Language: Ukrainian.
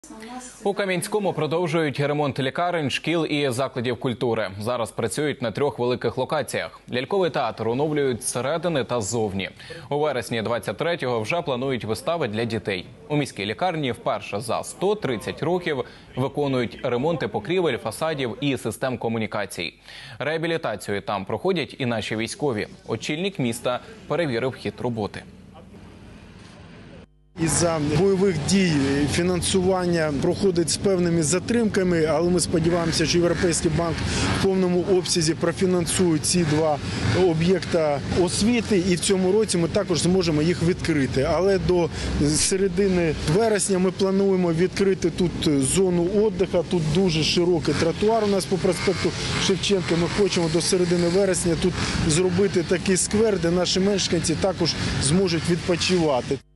У Кам'янському продовжують ремонт лікарень, шкіл і закладів культури. Зараз працюють на 3 великих локаціях. Ляльковий театр оновлюють зсередини та ззовні. У вересні 23-го вже планують вистави для дітей. У міській лікарні вперше за 130 років виконують ремонти покрівель, фасадів і систем комунікацій. Реабілітацію там проходять і наші військові. Очільник міста перевірив хід роботи. Із-за бойових дій фінансування проходить з певними затримками, але ми сподіваємося, що Європейський банк в повному обсязі профінансує ці 2 об'єкти освіти, і в цьому році ми також зможемо їх відкрити. Але до середини вересня ми плануємо відкрити тут зону відпочинку, тут дуже широкий тротуар у нас по проспекту Шевченка. Ми хочемо до середини вересня тут зробити такий сквер, де наші мешканці також зможуть відпочивати.